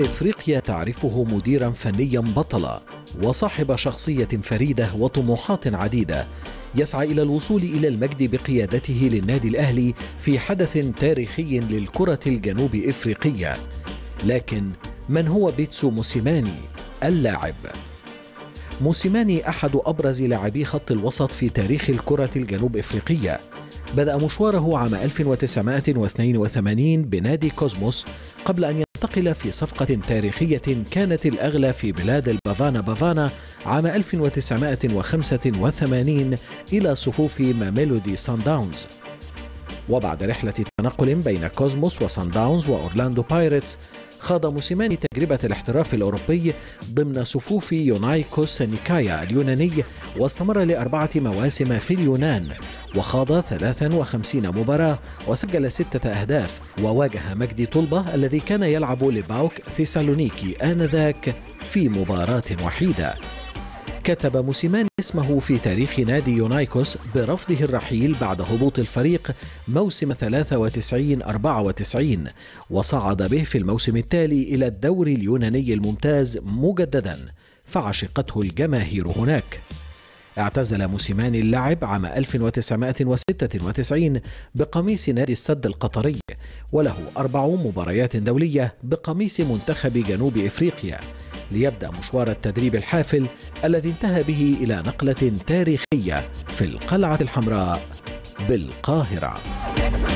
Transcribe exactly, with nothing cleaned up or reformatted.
إفريقيا تعرفه مديرا فنيا بطلا وصاحب شخصية فريدة وطموحات عديدة، يسعى إلى الوصول إلى المجد بقيادته للنادي الأهلي في حدث تاريخي للكرة الجنوب إفريقية. لكن من هو بيتسو موسيماني اللاعب؟ موسيماني أحد أبرز لاعبي خط الوسط في تاريخ الكرة الجنوب إفريقية. بدأ مشواره عام ألف وتسعمائة واثنين وثمانين بنادي كوزموس قبل أن ينتقل في صفقة تاريخية كانت الأغلى في بلاد البافانا بافانا عام ألف وتسعمائة وخمسة وثمانين إلى صفوف ماميلودي سان داونز. وبعد رحلة تنقل بين كوزموس وسان داونز وأورلاندو بايرتس، خاض موسيماني تجربة الاحتراف الأوروبي ضمن صفوف يونايكوس نيكايا اليوناني، واستمر لأربعة مواسم في اليونان، وخاض ثلاث وخمسين مباراة وسجل ستة أهداف، وواجه مجدي طلبة الذي كان يلعب لباوك ثيسالونيكي آنذاك في مباراة وحيدة. كتب موسيماني اسمه في تاريخ نادي يونايكوس برفضه الرحيل بعد هبوط الفريق موسم ثلاثة وتسعين أربعة وتسعين، وصعد به في الموسم التالي إلى الدوري اليوناني الممتاز مجددا، فعشقته الجماهير هناك. اعتزل موسيماني اللعب عام ألف وتسعمائة وستة وتسعين بقميص نادي السد القطري، وله أربع مباريات دولية بقميص منتخب جنوب إفريقيا، ليبدأ مشوار التدريب الحافل الذي انتهى به إلى نقلة تاريخية في القلعة الحمراء بالقاهرة.